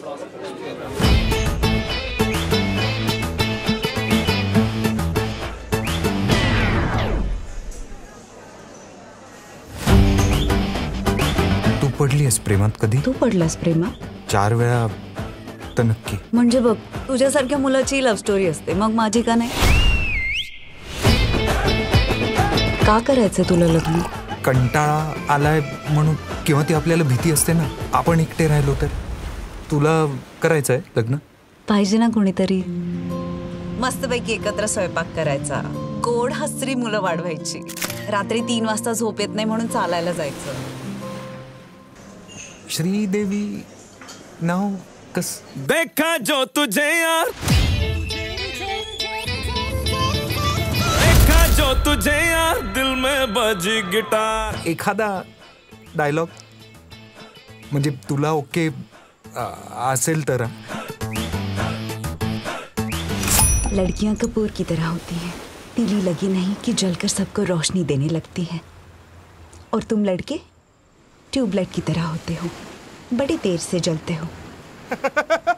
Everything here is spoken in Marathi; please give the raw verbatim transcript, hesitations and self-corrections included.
तू पडलीस प्रेमात कधी? तू पडलास प्रेमात? चार वेळा तर नक्की. म्हणजे बघ, तुझ्यासारख्या मुलाची लव्ह स्टोरी असते, मग माझी का नाही? का करायचं तुला लग्न? कंटाळा आलाय म्हणून, किंवा ती आपल्याला भीती असते ना, आपण एकटे राहिलो तर. तुला करायचंय लग्न? पाहिजे ना कोणीतरी. मस्तपैकी एकत्र स्वयंपाक करायचा, गोड हसरी मुलं वाढवायची, रात्री तीन वाजता झोप येत नाही म्हणून चालायला जायचं. श्रीदेवी नाव कस? देखा जो तुझे यार, देखा जो तुझे यार, दिल में बजी गिटार. एखादा डायलॉग म्हणजे तुला ओके असेल तर. लड़कियां कपूर की तरह होती हैं, तिली लगी नहीं कि जलकर सबको रोशनी देने लगती है, और तुम लड़के ट्यूबलाइट की तरह होते हो, बड़ी देर से जलते हो.